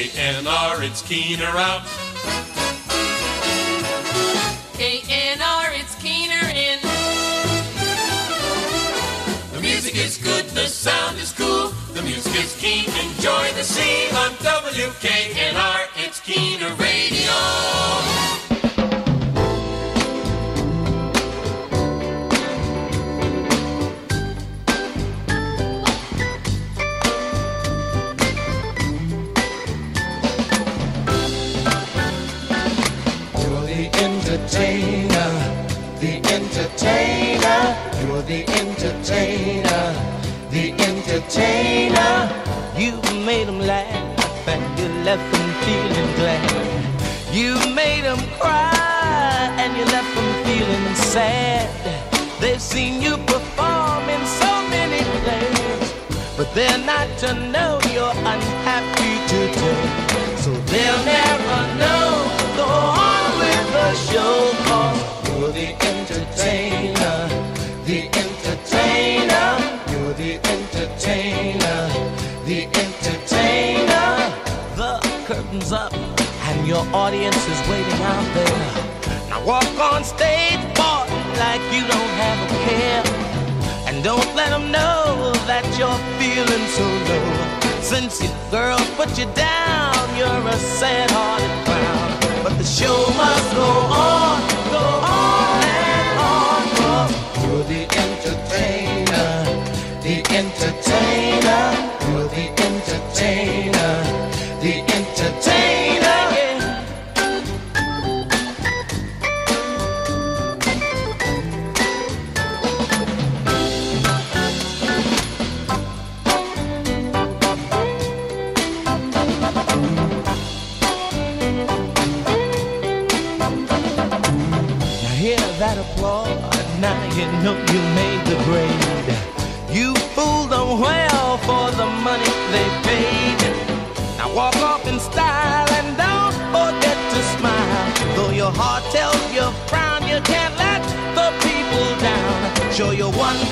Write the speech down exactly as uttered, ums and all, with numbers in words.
K N R, it's Keener out. K N R, it's Keener in. The music is good, the sound is cool, the music is keen, enjoy the scene on W K N R, it's Keener Radio. Entertainer, the entertainer, you're the entertainer, the entertainer. You made them laugh and you left them feeling glad. You made them cry and you left them feeling sad. They've seen you perform in so many plays, but they're not to know you're unhappy today. So they'll never know. Go on with the show, cause you're the entertainer, the entertainer, you're the entertainer, the entertainer. The curtain's up and your audience is waiting out there. Now walk on stage, boy, like you don't have a care. And don't let them know that you're feeling so low. Since your girls put you down, you're a sad-hearted clown. But the show must go on, go on and on. Oh, you're the entertainer, the entertainer, you're the entertainer, the entertainer. That applause, now you know you made the grade. You fooled them well for the money they paid. Now walk off in style and don't forget to smile. Though your heart tells you frown, you can't let the people down. Show your one